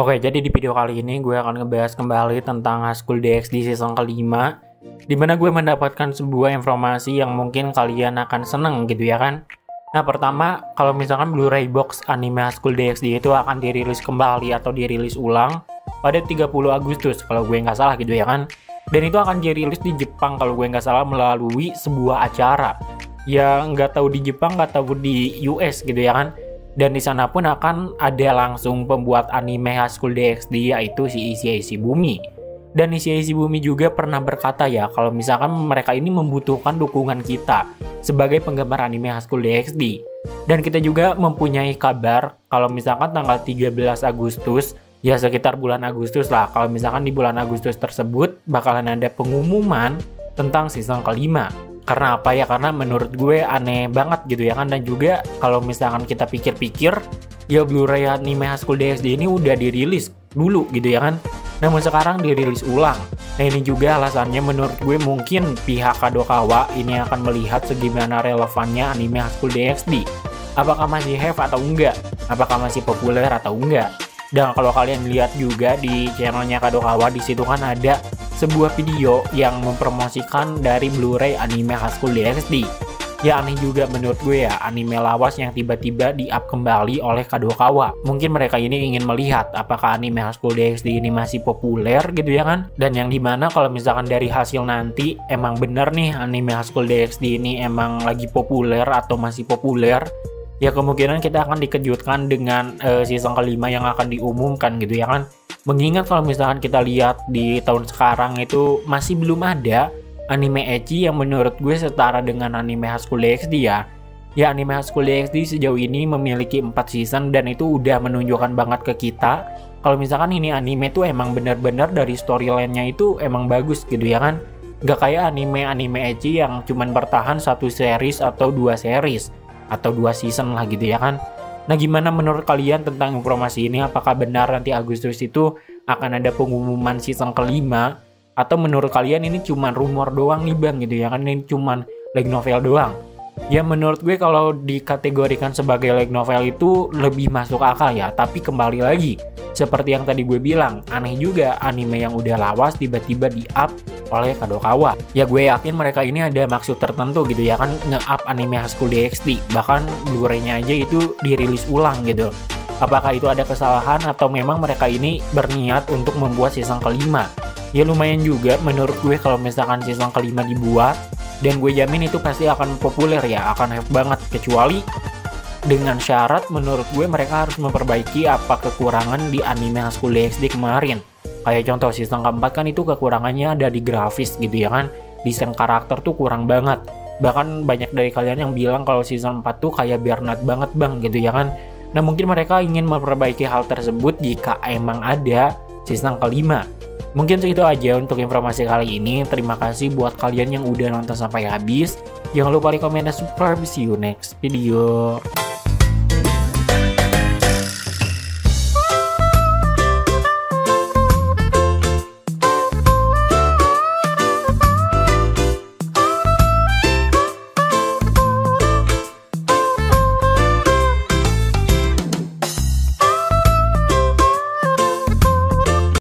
Oke, jadi di video kali ini gue akan ngebahas kembali tentang High School DxD season kelima, di mana gue mendapatkan sebuah informasi yang mungkin kalian akan seneng gitu ya kan. Nah, pertama, kalau misalkan Blu-ray box anime High School DxD itu akan dirilis kembali atau dirilis ulang pada 30 Agustus kalau gue nggak salah gitu ya kan. Dan itu akan dirilis di Jepang kalau gue nggak salah melalui sebuah acara. Ya nggak tahu di Jepang, nggak tahu di US gitu ya kan. Dan di sana pun akan ada langsung pembuat anime High School DxD yaitu si Issei Ishibumi. Dan Issei Ishibumi juga pernah berkata ya kalau misalkan mereka ini membutuhkan dukungan kita sebagai penggemar anime High School DxD. Dan kita juga mempunyai kabar kalau misalkan tanggal 13 Agustus, ya sekitar bulan Agustus lah, kalau misalkan di bulan Agustus tersebut bakalan ada pengumuman tentang season kelima. Karena apa ya? Karena menurut gue aneh banget gitu ya kan. Dan juga kalau misalkan kita pikir-pikir, ya Blu-ray anime High School DxD ini udah dirilis dulu gitu ya kan. Namun sekarang dirilis ulang. Nah, ini juga alasannya menurut gue mungkin pihak Kadokawa ini akan melihat segimana relevannya anime High School DxD. Apakah masih have atau enggak? Apakah masih populer atau enggak? Dan kalau kalian lihat juga di channelnya Kadokawa, di situ kan ada sebuah video yang mempromosikan dari Blu-ray anime High School DxD. Ya aneh juga menurut gue ya, anime lawas yang tiba-tiba di-up kembali oleh Kadokawa. Mungkin mereka ini ingin melihat apakah anime High School DxD ini masih populer gitu ya kan. Dan yang dimana kalau misalkan dari hasil nanti emang bener nih anime High School DxD ini emang lagi populer atau masih populer, ya kemungkinan kita akan dikejutkan dengan season kelima yang akan diumumkan gitu ya kan. Mengingat kalau misalkan kita lihat di tahun sekarang itu masih belum ada anime ecchi yang menurut gue setara dengan anime High School DxD ya. Ya anime High School DxD sejauh ini memiliki 4 season dan itu udah menunjukkan banget ke kita kalau misalkan ini anime tuh emang bener-bener dari storyline-nya itu emang bagus gitu ya kan. Gak kayak anime-anime ecchi yang cuman bertahan 1 series atau 2 series atau 2 season lah gitu ya kan. Nah, gimana menurut kalian tentang informasi ini? Apakah benar nanti Agustus itu akan ada pengumuman season kelima? Atau menurut kalian ini cuma rumor doang nih bang gitu ya kan? Ini cuma light novel doang. Ya menurut gue kalau dikategorikan sebagai light novel itu lebih masuk akal ya. Tapi kembali lagi, seperti yang tadi gue bilang, aneh juga anime yang udah lawas tiba-tiba di-up oleh Kadokawa. Ya gue yakin mereka ini ada maksud tertentu gitu ya kan, nge-up anime High School DxD. Bahkan Blu-ray-nya aja itu dirilis ulang gitu. Apakah itu ada kesalahan atau memang mereka ini berniat untuk membuat season kelima? Ya lumayan juga menurut gue kalau misalkan season kelima dibuat, dan gue jamin itu pasti akan populer ya, akan hype banget. Kecuali dengan syarat menurut gue mereka harus memperbaiki apa kekurangan di anime High School DxD kemarin. Kayak contoh season keempat kan itu kekurangannya ada di grafis gitu ya kan. Desain karakter tuh kurang banget. Bahkan banyak dari kalian yang bilang kalau season 4 tuh kayak Bernard banget bang gitu ya kan. Nah mungkin mereka ingin memperbaiki hal tersebut jika emang ada season kelima. Mungkin segitu aja untuk informasi kali ini. Terima kasih buat kalian yang udah nonton sampai habis. Jangan lupa like, comment, dan subscribe. See you next video.